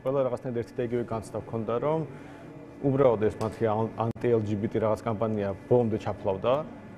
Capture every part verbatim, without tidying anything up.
ყველა რაღაცნაირად ერთი და იგივე განცდა ჰქონდა, რომ უბრალოდ ეს მათი ანტი-ელ ჯი ბი ტი რაღაც კამპანია ბოლომდე ჩაფლავდა.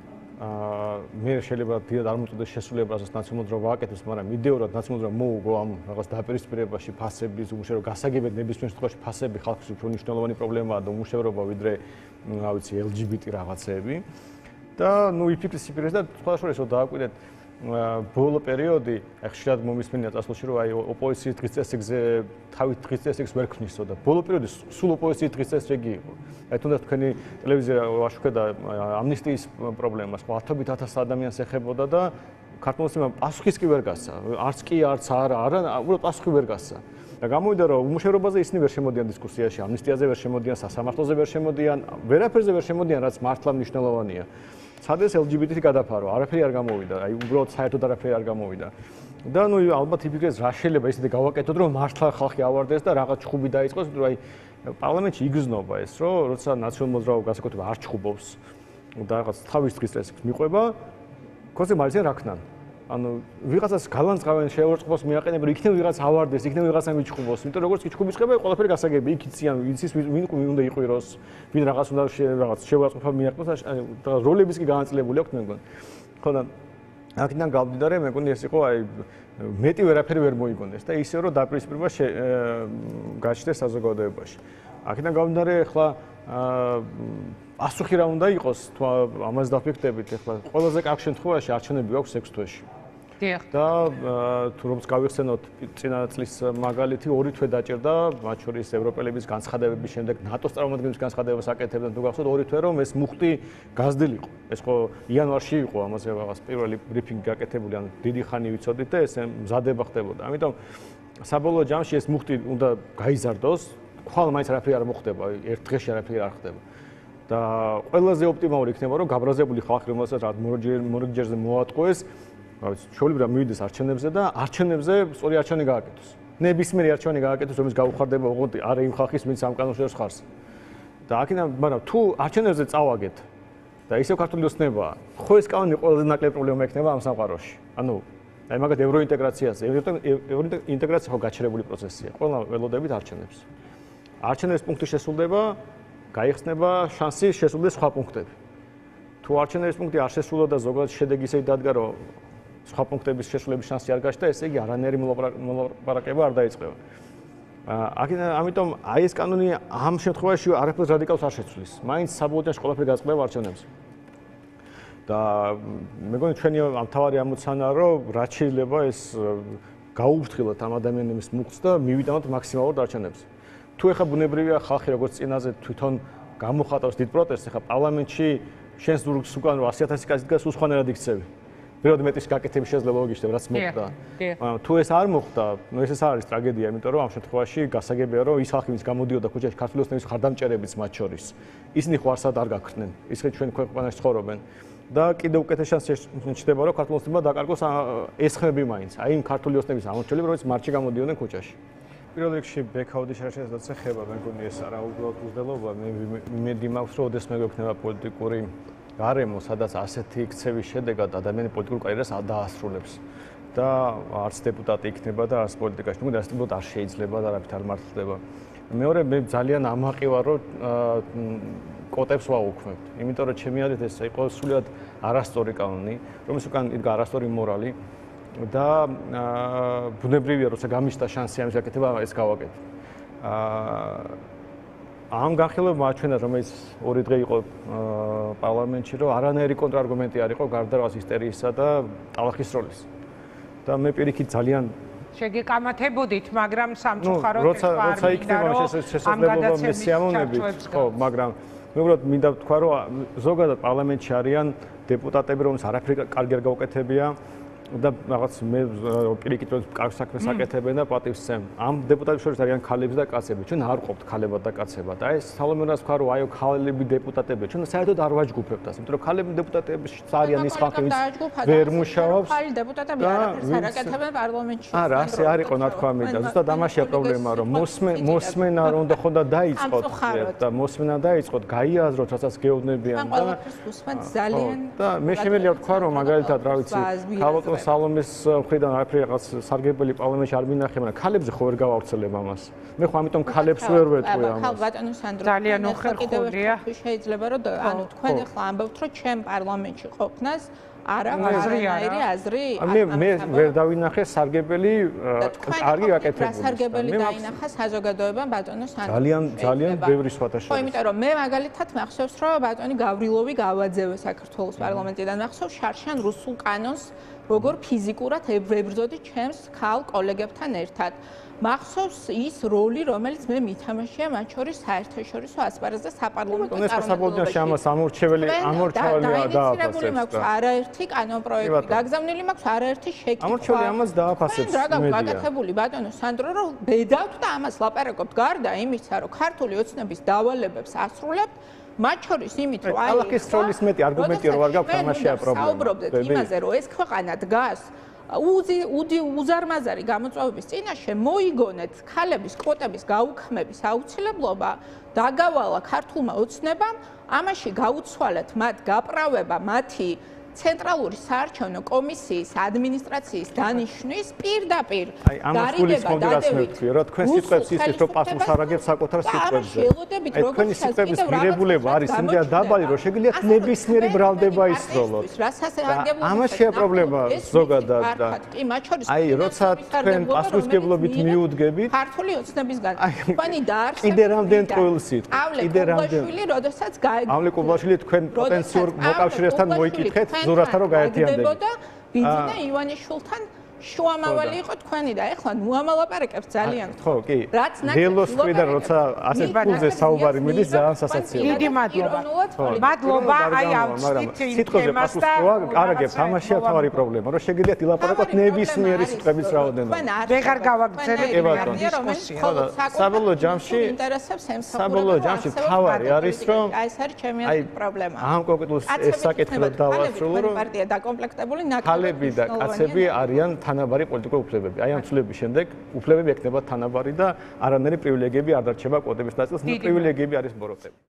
აა მე შეიძლება დიდად არ მოწოდეს შესრულებას ნაციონალურად რა ვაკეთებს, მაგრამ იდეურად ნაციონალურად მოუგო ამ რაღაც დაპირისპირებაში ფასების უმუშევრო გასაგებად ნებისმიერ შემთხვევაში ფასები ხალხის უფრო მნიშვნელოვანი პრობლემაა და უმუშევრობა ვიდრე რა ვიცი ელ ჯი ბი ტი რაღაცეები. და ნუ იფიქრის სიფრეს და სხვა შორის რომ დააკვირდეთ ბოლო პერიოდი, ხშირად მომისმენია წასვლაში, რომ აი ოპოზიციის დღის წესრიგზე თავით დღის წესრიგს ვერ ქმნისო და ბოლო პერიოდი სულ ოპოზიციის დღის წესრიგი იყო. აი თუნდაც თქვენი ტელევიზია ვაშუქებდა ამნისტიის პრობლემას, ათობით ათას ადამიანს ეხებოდა და ქართულს იმam პასუხის კი ვერ გასცა. არც კი, არც არა, არა, უბრალოდ პასუხი ვერ გასცა. და გამოვიდა რომ უმუშევრობაზე ისინი ვერ შემოდიან დისკუსიაში, ამნისტიაზე ვერ შემოდიან, სასამართლოზე ვერ შემოდიან, ვერაფერზე ვერ შემოდიან, რაც მართლა მნიშვნელოვანია. სადეს ელ ჯი ბი ტი გადაფარო, არაფერი არ გამოვიდა, აი უბრალოდ საერთოდ არაფერი არ გამოვიდა. და ნუ ალბათ იფიქრეს რა შეიძლება ისეთი გავაკეთოთ, რომ მართლა ხალხი ავარდეს და რაღაც ჩხუბი დაიწყოს, რომ აი პარლამენტში იგრძნობა ეს, რომ როცა ნაციონალურ მოძრაობა გასაკუთრებით არ ჩხუბობს და რაღაც თავის დღის წესრიგს მიყვება, კონსე მარცია რა ქნან. ანუ ვიღაცას გალანძღავენ შეურწყოს მიაყენებენ, იქნებ ვიღაც ავარდეს, იქნებ ვიღაცა მიჩხუბოს, იმიტომ როგორც კი ჩხუბის ხება, ყველაფერი გასაგები, იქ იციან, იცის ვინ უნდა იყვიროს, ვინ რაღაც უნდა რაღაც შეურწყობა მიაყენოს, და როლების კი განაწილებული აქვს მე მგონი. ხო და აქედან გავდიდარე, მე მგონი ეს იყო აი მეტი ვერაფერი ვერ მოიგონეს და ისე რომ დაპირისპირება გაჩნდეს საზოგადოებაში. აქედან გავდიდარე, ახლა პასუხი რა უნდა იყოს, თუ ამას დაფიქრდებით, ახლა ყველაზე კარგ შემთხვევაში არჩევნები აქვს ექვს თვეში. დიახ. და თუ როგორც გავიხსენოთ წინა წლის მაგალითი ორი თვე დაჭირდა, მათ შორის ევროპელების განცხადებების შემდეგ ნატოს წარმომადგენლების განცხადებებს აკეთებდნენ, თუ გახსოვთ ორი თვე რომ ეს მუხტი გაზრდილიყო. ეს ხო იანვარში იყო ამაზე რაღაც პირველი ბრიფინგი გაკეთებული, ან დიდი ხანი ვიცოდით და ეს მზადება ხდებოდა. ამიტომ საბოლოო ჯამში ეს მუხტი უნდა გაიზარდოს, ხვალ მაინც არაფერი არ მოხდება, ერთ დღეში არაფერი არ ხდება. და ყველაზე ოპტიმალური იქნება რომ გაბრაზებული ხალხი რომელსაც რა მორიგჯერზე მოატყუეს, რა ვიცი, ჩვეულებრივ მივიდეს არჩევნებზე და არჩევნებზე სწორი არჩევანი გააკეთოს. ნებისმიერი არჩევანი გააკეთოს, რომელიც გაუხარდება ოღონდ არა იმ ხალხის, ვინც ამ კანონს ხარს. და აქედან, მაგრამ თუ არჩევნებზე წავაგეთ და ისევ ქართული ოცნებაა, ხო ეს კანონი ყველაზე ნაკლები პრობლემა ექნება ამ სამყაროში. ანუ აი მაგათ ევროინტეგრაციაზე, ევროინტეგრაცია ხო გაჩერებული პროცესია. ყველა ველოდებით არჩევნებს. არჩევნების პუნქტი შესრულდება, გაიხსნება შანსი შესრულდეს სხვა პუნქტები. თუ არჩევნების პუნქტი არ შესრულდა და ზოგადად შედეგი ისე დადგა, რომ სხვა პუნქტების შესრულების შანსი არ გაჩნდა, ესე იგი არანაირი მოლაპარაკება არ დაიწყება. აქედან ამიტომ აი ეს კანონი ამ შემთხვევაში არაფერს რადიკალს არ შეცვლის. მაინც საბოლოო ჯამში ყველაფერი გაწყდება არჩევნებზე. და მე მგონი ჩვენი მთავარი ამოცანაა, რომ რაც შეიძლება ეს გაუფრთხილოთ ამ ადამიანების მუხტს და მივიტანოთ მაქსიმალურად არჩევნებზე. თუ ეხა ბუნებრივია ხალხი როგორც წინაზე თვითონ გამოხატავს დიდ პროტესტს, ეხა პარლამენტში შენს ზურგს უკან ასი ათასი კაცი დგას უსხანერად იქცევი. პირველად მეტის გაკეთების შესაძლებლობა გიშდება, რაც მოხდა. მაგრამ თუ ეს არ მოხდა, ნუ ეს არ არის ტრაგედია, იმიტომ რომ ამ შემთხვევაში გასაგებია, რომ ის ხალხი, ვინც გამოდიოდა ქუჩაში ქართული ოცნების ხარდამჭერებიც მათ შორის, ისინი ხო არსად არ გაქრნენ, ისინი ჩვენ ქვეყანაში ცხოვრობენ. და კიდევ უკეთეს შანსი ჩნდება, რომ ქართული ოცნება დაკარგოს ეს ხმები მაინც, აი იმ ქართული ოცნების ამორჩევლები, რომელიც მარტში გამოდიოდნენ ქუჩაში. პირველ რიგში ბექაუდის შარშეს დაწეხება, მე მგონი ეს არა უბრალოდ უზრდელობა, მე იმედი მაქვს, რომ ოდესმე გვექნება პოლიტიკური გარემო, სადაც ასეთი იქცევის შედეგად ადამიანი პოლიტიკურ კარიერას დაასრულებს და არც დეპუტატი იქნება და არც პოლიტიკაში. მე მგონი ეს უბრალოდ არ შეიძლება და არაფრით არ მართლდება. მეორე, მე ძალიან ამაყივა, რომ კოტებს ვაუქმებთ, იმიტომ რომ ჩემი აზრით ეს იყო სულად არასწორი კანონი, რომელს უკან იდგა არასწორი მორალი. და ბუნებრივია, როცა გამიშთა შანსი ამის გაკეთება, ეს გავაკეთე. ამ განხილვებამ აჩვენა, რომელიც ორი დღე იყო პარლამენტში, რომ არანაირი კონტრარგუმენტი არ იყო გარდა რაღაც ისტერიისა და ტალახის როლის. და მე პირიქით ძალიან შეგეკამათებოდით, მაგრამ სამწუხაროდ ეს არ მინდა, როცა იქნება შესაძლებლობა მესიამოვნებით, ხო, მაგრამ მე უბრალოდ მინდა ვთქვა, რომ ზოგადად პარლამენტში არიან დეპუტატები, რომელსაც არაფერი კარგი არ გაუკეთებია. და რაღაც მე პირიქით რომ კარგ საქმეს აკეთებენ და პატივს სცემ. ამ დეპუტატების შორის არიან ქალები და კაცები. ჩვენ არ ყოფთ ქალებად და კაცებად. აი ეს სალომონას ვქვა რომ აიო ქალები დეპუტატები. ჩვენ საერთოდ არ ვაჯგუფებთ ასე, იმიტომ რომ ქალები დეპუტატები არიან ის ხალხი, ვინც ვერ მუშაობს. ქალი დეპუტატები არაფერს არ აკეთებენ პარლამენტში. არა, ასე არ იყო ნათქვამი და ზუსტად ამაშია პრობლემა, რომ მოსმენა არ უნდა ხონდა დაიწყოთ და მოსმენა დაიწყოთ, გაიაზროთ, რასაც გეუბნებიან და ძალიან და მე შემიძლია ვთქვა რომ მაგალითად რა ვიცი, ქალბატონი ბატონ სალომეს მხრიდან არაფერი რაღაც სარგებელი პარლამენტში არ მინახე, მაგრამ ქალებზე ხო ვერ გავავრცელებ ამას. მე ხო ამიტომ ქალებს ვერ ვეტყვი ამას. ხალ ბატონო სანდრო ძალიან უხერხულია. შეიძლება რომ ანუ თქვენ ახლა ამბობთ რომ ჩემ პარლამენტში ყოფნას არა არანაირი აზრი მე მე ვერ დავინახე სარგებელი კარგი გაკეთებული. სარგებელი დაინახა საზოგადოებამ ბატონო სანდრო. ძალიან ძალიან ბევრი სხვათა ხო, იმიტომ რომ მე მაგალითად მახსოვს რომ ბატონი გავრილოვი გავაძევე საქართველოს პარლამენტიდან მახსოვს შარშან რუსულ კანონს როგორ ფიზიკურად ებრძოდი ჩემს ქალ კოლეგებთან ერთად. მახსოვს ის როლი, რომელიც მე მითამაშია მათ შორის საერთაშორისო ასპარეზზე საპარლამენტო წარმომადგენლობაში ამას ამორჩეველი ამორჩეველია დააფასებს. მაქვს არაერთი კანონპროექტი, გაგზავნილი მაქვს არაერთი შეკითხვა. ამორჩეველი ამას დააფასებს. რა გაკეთებული ბატონო სანდრო რომ ბედავთ და ამას ლაპარაკობთ გარდა იმისა, რომ ქართული ოცნების დავალებებს ასრულებთ. მათ შორის იმით რომ აი ალახის როლის მეტი არგუმენტი რო არ გაქვს ამაშია პრობლემა. საუბრობდეთ იმაზე, რომ ეს ქვეყანა დგას უზი უდი უზარმაზარი გამოწვევების წინაშე მოიგონეთ ქალების კვოტების გაუქმების აუცილებლობა, დაგავალა ქართულმა ოცნებამ, ამაში გაუცვალეთ მათ გაправება, მათი ცენტრალური საარჩევნო კომისიის ადმინისტრაციის დანიშვნის პირდაპირ აი ამას გულისხმობდი რაც მე ვთქვი, რომ თქვენ სიტყვებს ისეთ რომ პასუხს არ აგებს საკუთარ სიტყვებზე. აი თქვენი სიტყვების ღირებულება არის იმდენად დაბალი, რომ შეგიძლიათ ნებისმიერი ბრალდება ისროლოთ. ამაშია პრობლემა ზოგადად და აი როცა თქვენ პასუხისმგებლობით მიუდგებით ქართული ოცნებისგან თქვენი დაარსება კიდე რამდენ ტყუილ სიტყვით, კიდე რამდენ როდესაც ამლე კუბაშვილი თქვენ პოტენციურ მოკავშირესთან მოიკითხეთ ზურასთან რომ გაერთიანდებოდა ბიძინა ივანიშვილთან შუამავალი იყო თქვენი და ეხლა ნუამალაპარაკებს ძალიან ხო კი დელოს ხვიდან როცა ასე ფულზე საუბარი მიდის ძალიან სასაცილოა დიდი მადლობა მადლობა აი ავწვით იმ თემას და არაგებთ ამაშია თავარი პრობლემა რომ შეგიძლიათ ილაპარაკოთ ნებისმიერი სიტყვების რაოდენობა ვეღარ გავაგრძელებ დისკუსიას საბოლოო ჯამში ინტერესებს ემსახურება საბოლოო ჯამში თავარი არის რომ აი ეს არის ჩემი პრობლემა ამ კონკრეტულ საკითხს დავასრულო რომ პარტია დაკომპლექტებული ქალები და კაცები არიან თანაბარი პოლიტიკური უფლებები. აი ამ ცვლილების შემდეგ უფლებები ექნება თანაბარი და არანაირი პრივილეგიები არ დარჩება კვოტების ნაწილს. ნუ პრივილეგიები არის ბოროტები.